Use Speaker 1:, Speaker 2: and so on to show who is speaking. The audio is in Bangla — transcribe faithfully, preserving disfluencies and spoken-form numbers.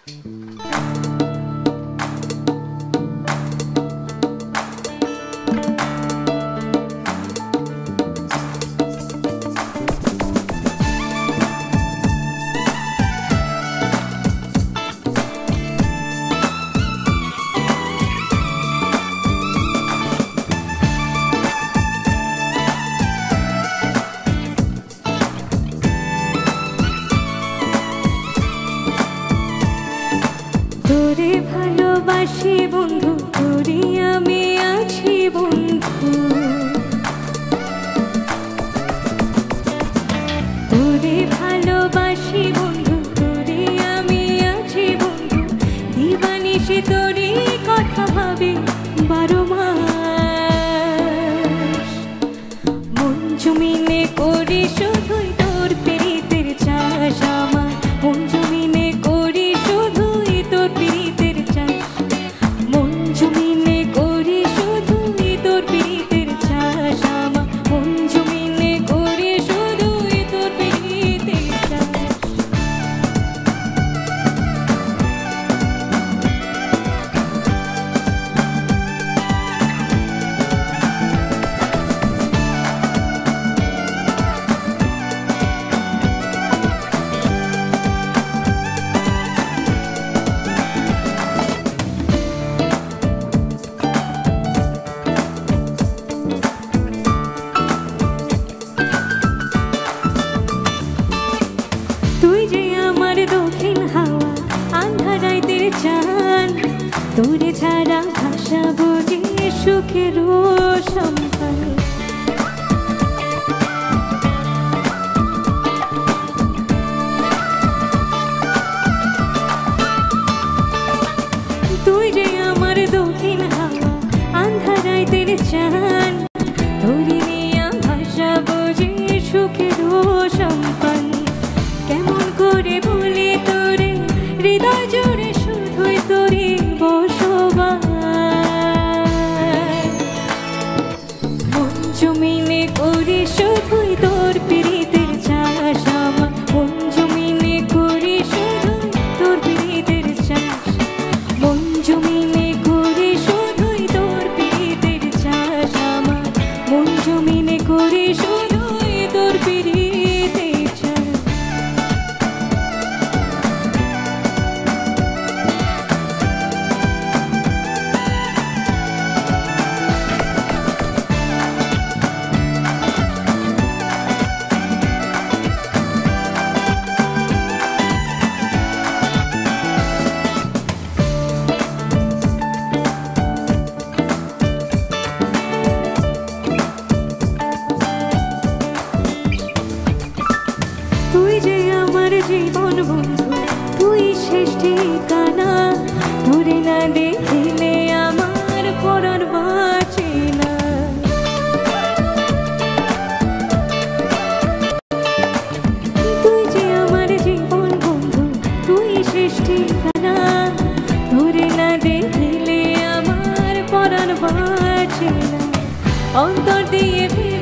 Speaker 1: তোরে ভালোবাসি বন্ধু, তোরে আমি আছি বন্ধু। তোরে ভালোবাসি বন্ধু, তোরে আমি আছি বন্ধু। দিবানিশি তোরে কথা ভাবে বারো মাস। মন জমিনে করি শুধুই তোর প্রীতির চাষ আমার। মন জমিনে করি শুধুই তোর প্রীতির চাষ। মন জমিনে করি শুধুই তোর প্রীতির চাষ আমার। মন জমিনে করি শুধুই তোর প্রীতির চাষ। তুই যে আমার দক্ষিণ হাওয়া, আন্ধার রাতের চান। তোরে ছাড়া ভাষা বুঝি সুখের সম্পান। তুই যে আমার দক্ষিণ হাওয়া, আন্ধার রাতের চান। তোরে নিয়া ভাষা বুঝি সুখের সম্পান। কেমন করে বলি তোরে, হৃদয় জুড়ে শুধুই তোরে বসবাস। মন জমিনে করি শুধুই তোর প্রীতির চাষ আমার। মন জমিনে করি শুধুই তোর প্রীতির চাষ। মন জমিনে করি শুধুই তোর প্রীতির চাষ আমার। মন জমিনে করি শুধুই তোর প্রীতির চাষ। তুই যে আমার জীবন বন্ধু, তুই শেষ ঠিকানা। তোরে না দেখিলে আমার পরাণ বাঁচে না। তুই যে আমার জীবন বন্ধু, তুই শেষ ঠিকানা। তোরে না দেখিলে আমার পরাণ বাঁচে না। অন্তর দিয়ে